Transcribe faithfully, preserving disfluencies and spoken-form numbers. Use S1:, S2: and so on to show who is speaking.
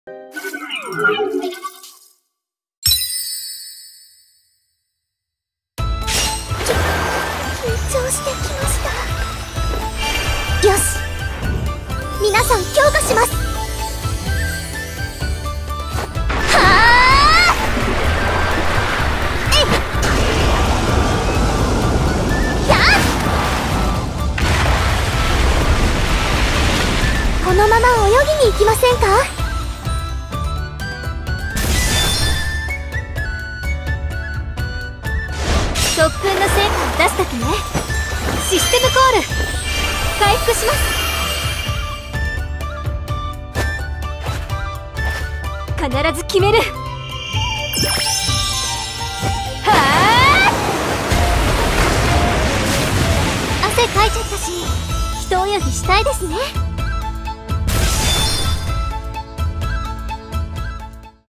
S1: 張してきました。よし、皆さん強化します。はあ、えいやっ、このまま泳ぎに行きませんか？特訓の成果を出すときね。システムコール回復します。必ず決める。はあ、汗かいちゃったし、一泳ぎしたいですね。